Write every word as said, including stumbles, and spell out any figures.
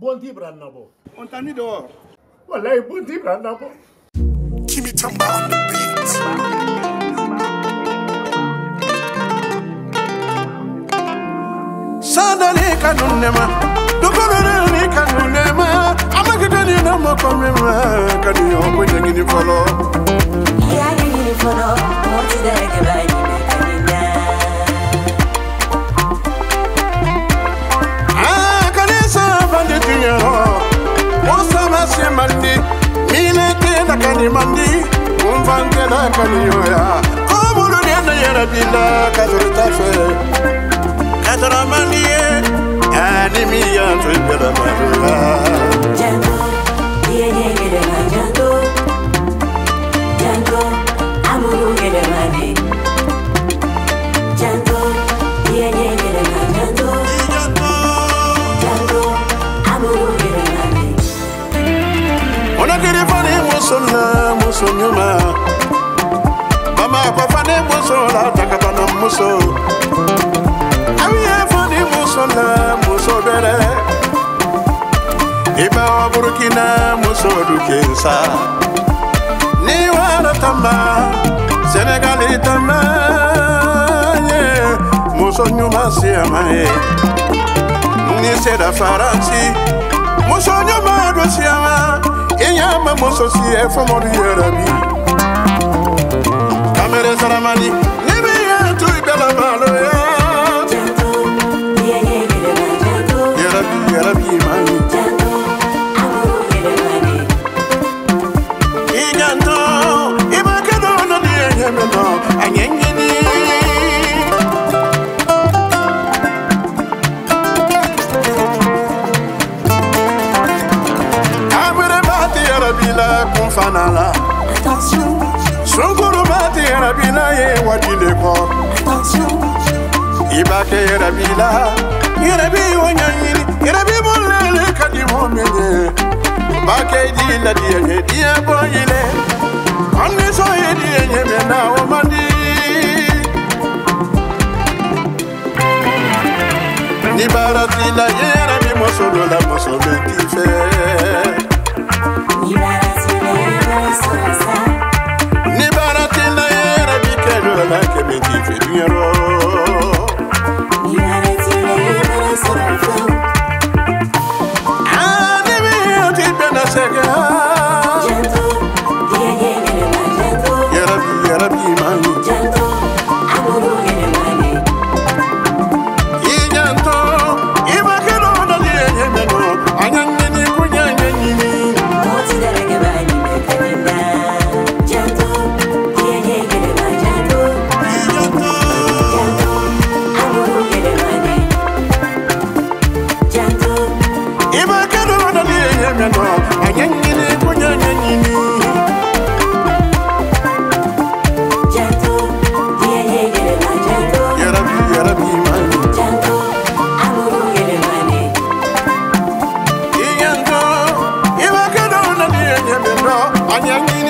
Bonti Brandabo. On t'a mis dehors. Voilà, Bonti Brandabo. Kimi Tamba on the beat. Sadali kanunema, dukolore kanunema. Amakitani na makomema, kani okwenye ngini follow. Yeah, ngini follow. What's that about you? Ah, kanisa banditiyo. Osa masemandi, milete na kanimandi, umvante na kaniyoya. Komulu nienda yera bila kazuri tafe. Kazura maniye, animi ya tuibela marula. Jango, diye nyengede ma jango. Jango, amuru gede mani. Jango, diye nyengede ma jango. Jango, amuru gede mani. Ona kiri fani musona musonyuma. Mama kwa fani musola takatana muso. Awiye fani musona musobere. Iba wa Burkina muso dukensa. Ni wara tamba Senegali tamba yeah. Muso nyuma siyamae. Ni seda Faransi muso nyuma do siyama. Inyama muso siye fomori yerabi. Kamere saramani nibi ya tu ibela malo ya. Jango, diye nyengede ma jango. Yerabi yerabi mani. Jango, amuru gede mani. Iganto ibakedo no diye nyemeno anyengini. Amere bati yarabila kumfanala. Attention, Sunkuru bati yarabila ye wadile ko. attention. Ibake yarabila yarabi wanyanyini yarabi mulele kadi momenye. Bake di la diye diye boyile. Onni so ye diye nyemena omandi. Ni barati la yarabi mosolo la mosolo tife. Ni baratile sansa. Ni barati la yarabi kelo la kebe tife dunyaro. Ni baratile sansa. Ah, ni mi oti bena sega. Jango, diye nyengede ma jango. Yarabi yarabi mani. Jango, amuru gede mani. Ijanto ibakelo na diye nyemeno anyangini kunyanyini. What's that about you? Jango, diye nyengede ma jango. Ijanto Jango, amuru gede mani. Jango, ibakelo na diye nyemeno anyangini kunyanyini. jango, diye nyengede ma jango. Yarabi yarabi mani. Jango, amuru gede mani. Ijanto ibakelo na diye nyemeno anyangini.